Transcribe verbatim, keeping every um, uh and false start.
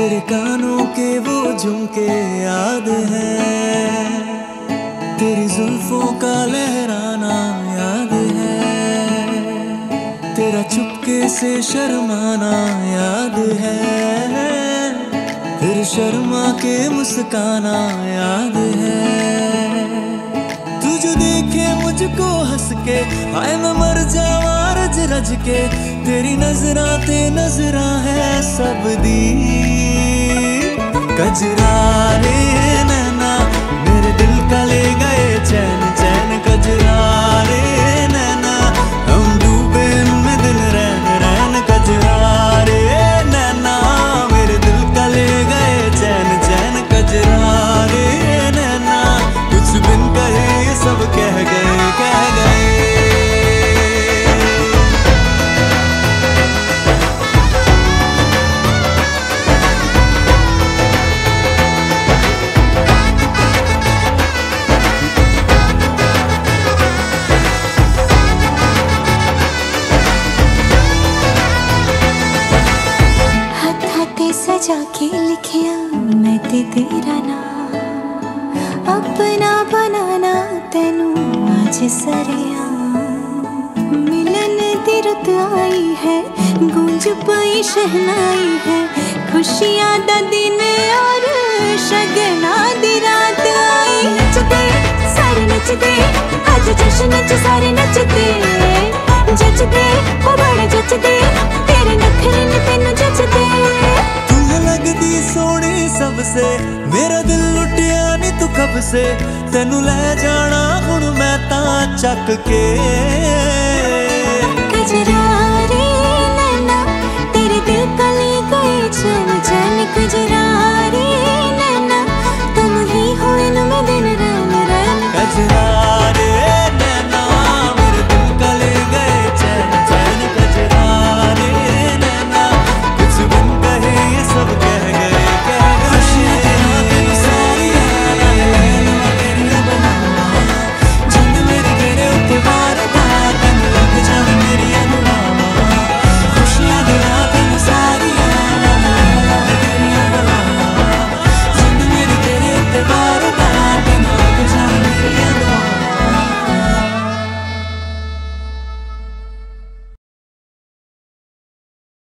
तेरे कानों के वो झुमके याद है, तेरी जुल्फों का लहराना याद है, तेरा चुपके से शर्माना याद है, फिर शर्मा के मुस्काना याद है। तू जो देखे मुझको हंस के, आए मैं मर जावा रज रज के, तेरी नजरा ते नजरा है सब दी। कजरा रे नैना मेरे दिल का ले गए चैन चैन, कजरा रे नैना हम डूबे में दिल रैन रैन, कजरा रे नैना मेरे दिल का ले गए चैन चैन, कजरा रे नैना कुछ बिन कहे सब कह गए कह गए। सजा के लिखिया मैं ते तेरा नाम, अपना बनाना तेनू आज सरिया। मिलन दी रुत आई है, गूंज पई शहनाई है, खुशियां दा दिन और शगना दी रात आई। नचदे सारे नचदे आज जश्न च सारे नचदे, जचदे ओ बड़े जचदे तेरे नखरे ने तेनू जचदे। लगदी सोनी सबसे मेरा दिल लुटिया नी तू कब से, तेनू ले जाना हुण मैं तां चक के। कजरा